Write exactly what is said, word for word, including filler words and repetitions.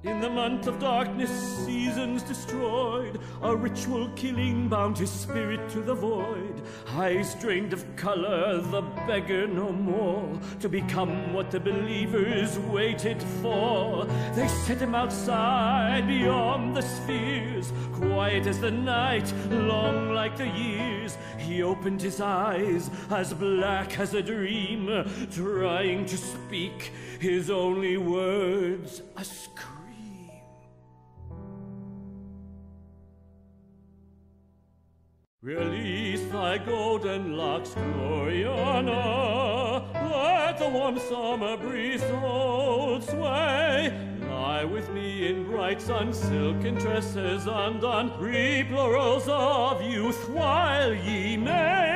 In the month of darkness, seasons destroyed, a ritual killing bound his spirit to the void. Eyes drained of color, the beggar no more, to become what the believers waited for. They set him outside, beyond the spheres, quiet as the night, long like the years. He opened his eyes, as black as a dream, trying to speak his only words, a scream. Release thy golden locks, Gloriana. Let the warm summer breeze hold sway. Lie with me in bright sun, silken tresses undone. Reap laurels of youth while ye may.